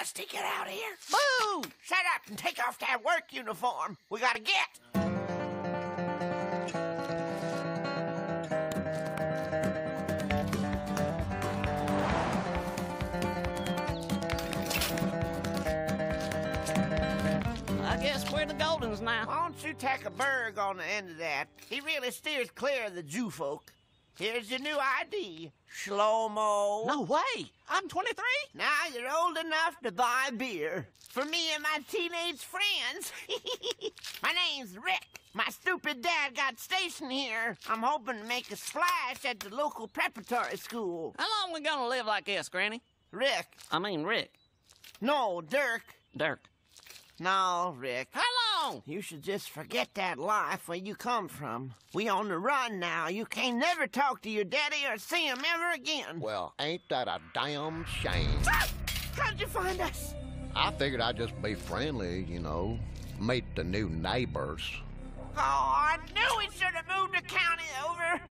Rusty, get out of here. Boo! Shut up and take off that work uniform. We gotta get. I guess we're the Goldens now. Why don't you tack a Berg on the end of that? He really steers clear of the Jew folk. Here's your new ID, Shlomo. No way! I'm 23? Now you're old enough to buy beer. For me and my teenage friends. My name's Rick. My stupid dad got stationed here. I'm hoping to make a splash at the local preparatory school. How long we gonna live like this, Granny? Rick. Rick. No, Dirk. Dirk. No, Rick. How long? You should just forget that life where you come from. We on the run now. You can't never talk to your daddy or see him ever again. Well, ain't that a damn shame? Ah! How'd you find us? I figured I'd just be friendly, you know, meet the new neighbors. Oh,